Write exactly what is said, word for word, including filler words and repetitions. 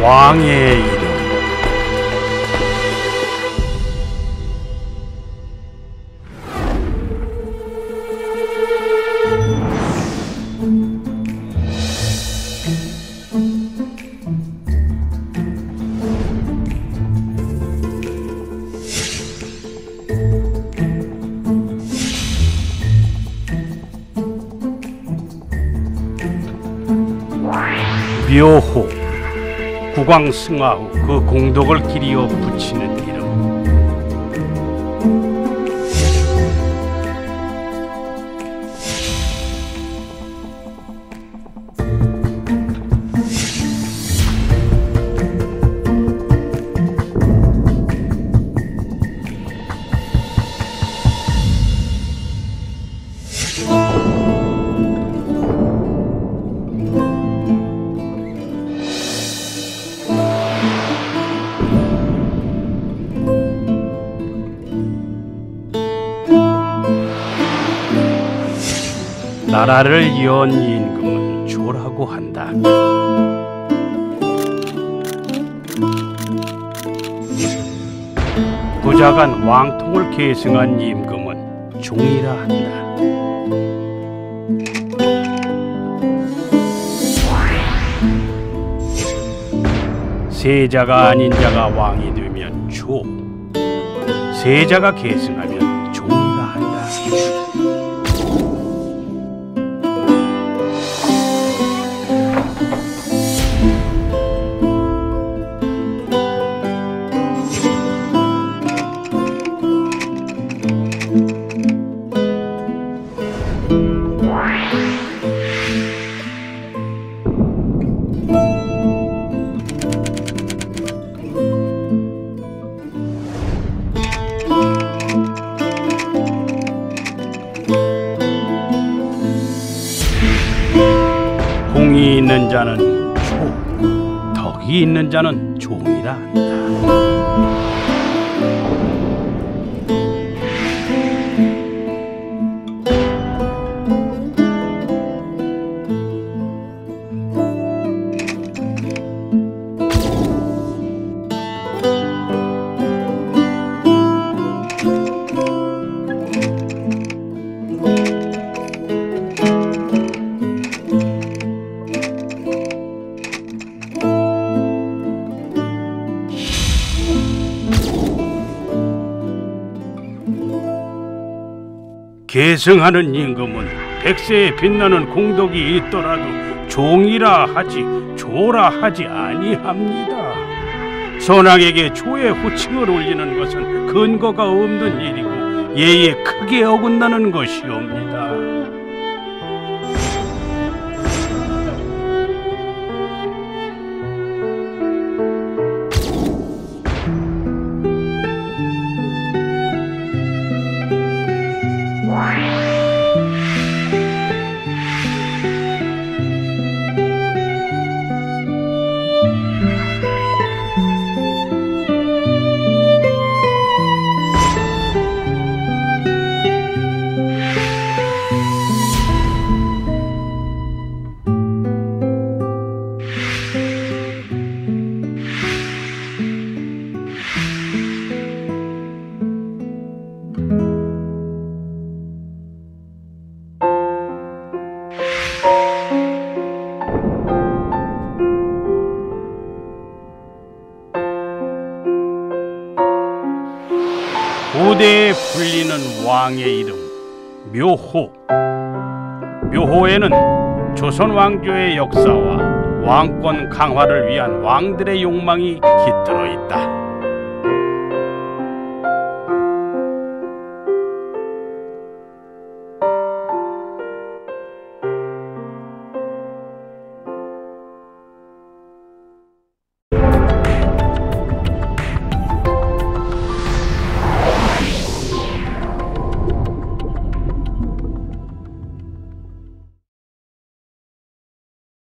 왕의 이름. 묘호, 국왕승하 후 그 공덕을 기리어 붙이는 이름. 나라를 연 임금은 조라고 한다. 부자간 왕통을 계승한 임금은 종이라 한다. 세자가 아닌 자가 왕이 되면 조, 세자가 계승하면 종이라 한다. 공이 있는 자는 조, 덕이 있는 자는 종이라 한다. 계승하는 임금은 백세에 빛나는 공덕이 있더라도 종이라 하지 조라 하지 아니합니다. 선왕에게 조의 호칭을 올리는 것은 근거가 없는 일이고 예에 크게 어긋나는 것이옵니다. 고대에 불리는 왕의 이름 묘호. 묘호에는 조선 왕조의 역사와 왕권 강화를 위한 왕들의 욕망이 깃들어 있다.